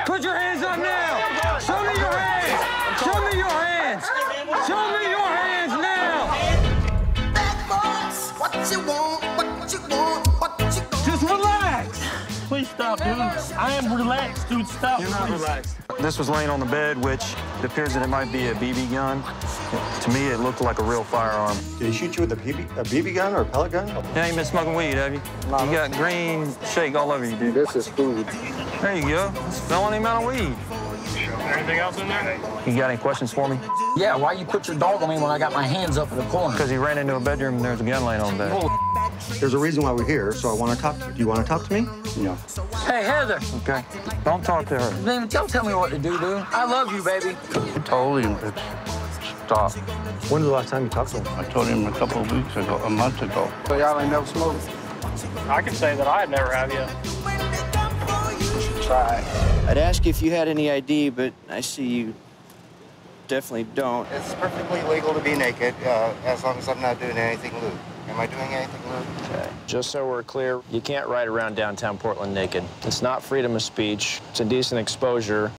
Put your hands up now. Show me your hands. Show me your hands. Show me your hands now. Bad boys, what you want, what you want, what you want. Just relax. Please stop, dude. I am relaxed, dude. Stop. You're not please. relaxed. This was laying on the bed, which it appears that it might be a BB gun. To me, it looked like a real firearm. Did he shoot you with a BB gun or a pellet gun? You ain't been smoking weed, have you? You got green shake all over you, dude. This is food. There you go. Felony amount of weed. Anything else in there? You got any questions for me? Yeah, why you put your dog on me when I got my hands up in the corner? Because he ran into a bedroom and there's a gun laying on the bed. There's a reason why we're here, so I want to talk to you. Do you want to talk to me? No. Hey, Heather. Okay. Don't talk to her. Man, don't tell me what to do, dude. I love you, baby. I told him to stop. When's the last time you talked to him? I told him a couple of weeks ago, a month ago. So y'all ain't never smoked? I can say that I never have yet. Try. I'd ask you if you had any ID, but I see you definitely don't. It's perfectly legal to be naked as long as I'm not doing anything lewd. Am I doing anything lewd? Okay. Just so we're clear, you can't ride around downtown Portland naked. It's not freedom of speech. It's indecent exposure.